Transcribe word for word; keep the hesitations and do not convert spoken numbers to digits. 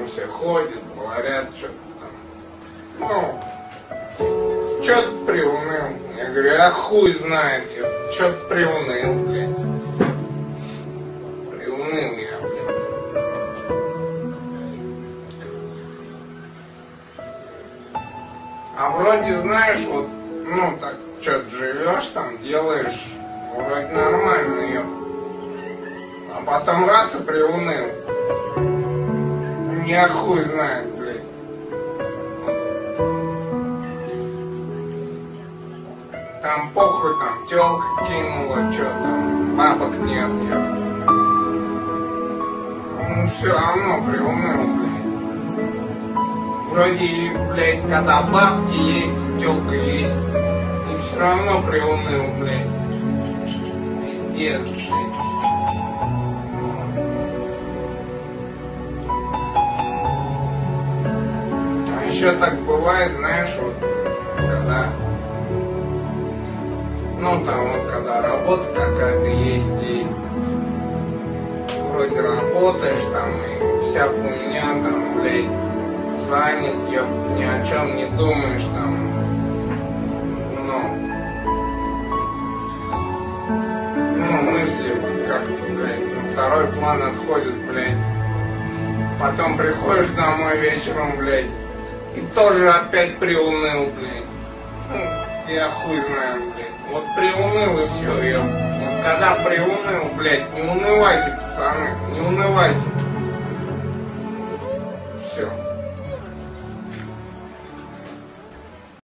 там все ходят, говорят, что-то там. Ну, что-то приуныл. Я говорю, а хуй знает, я что-то приуныл, блядь. Приуныл я, блядь. А вроде, знаешь, вот, ну так, что-то живешь там, делаешь, вроде нормально ее. А потом раз и приуныл. Я хуй знает, блядь. Там похуй, там тёлка кинула, чё там, бабок нет, я. Ну все равно приуныл, блядь. Вроде, блядь, когда бабки есть, тёлка есть, и все равно приуныл, блядь. Пиздец, блядь. Еще так бывает, знаешь, вот, когда, ну там вот, когда работа какая-то есть, и вроде работаешь там, и вся хуйня там, блядь, занят, ёб, ни о чем не думаешь там, ну, ну, мысли как-то, блядь, на второй план отходят, блядь, потом приходишь домой вечером, блядь, и тоже опять приуныл, блядь. Ну, я хуй знаю, блядь. Вот приуныл и все, я. Вот когда приуныл, блядь, не унывайте, пацаны, не унывайте.